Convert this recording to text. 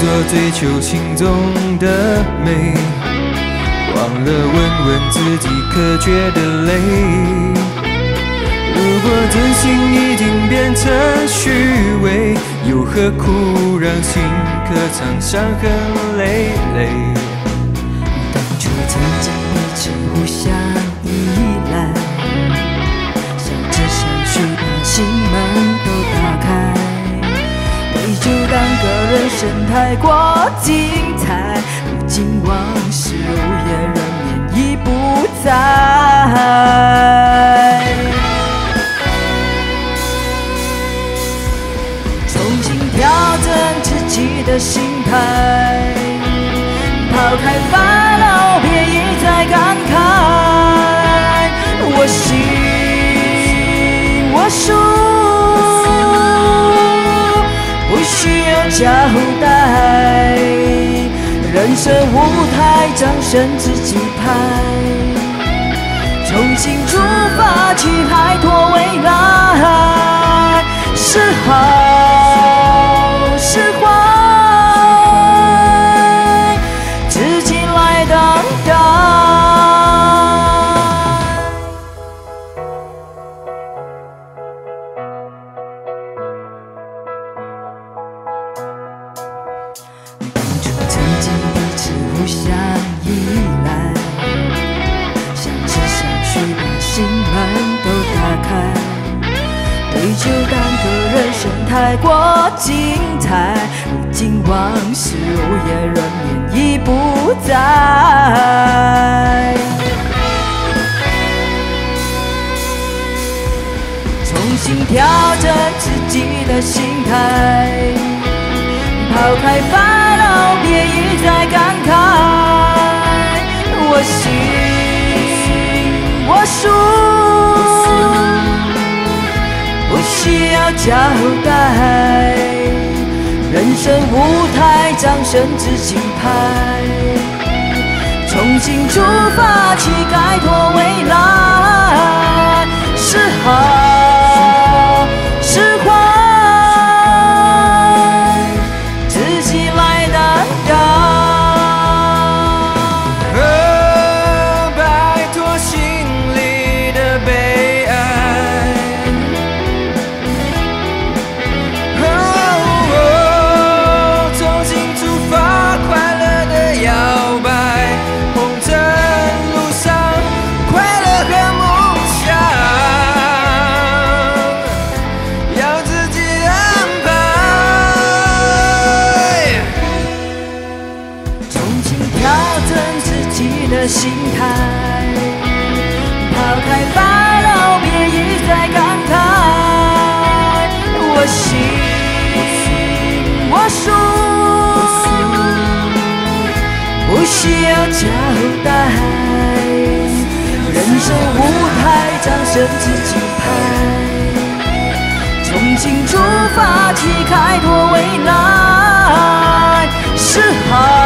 说追求心中的美，忘了问问自己可觉得累。如果真心已经变成虚伪，又何苦让心刻上伤痕累累？ 当初曾经一直互相依赖，相知相许把心门都打开，对酒当歌，人生太过精彩，如今往事如烟，人面已不在。重新调整自己的心态，抛开烦恼，别一再感慨。我行我素，不需要交代。人生舞台，掌声自己拍。重新出发，去开拓未来。是好是坏，自己来担待。当初曾经一直互相依赖，相知相许，把心门都打开。对酒当歌，人生太过精彩，如今往事如烟，人面已不在。重新调整自己的心态，抛开烦恼，别一再感慨。我行我素，不需要交代。人生舞台，掌声自己拍。重新出发，去开拓未来。是好是坏，自己来担待。 拜托心里的悲哀。重新出发，快乐的摇摆，红尘路上快乐和梦想，要自己安排。 重新调整自己的心态，抛开烦恼，别一再感慨。我行我素，不需要交代。人生舞台，掌声自己拍。重新出发，去开拓未来。是好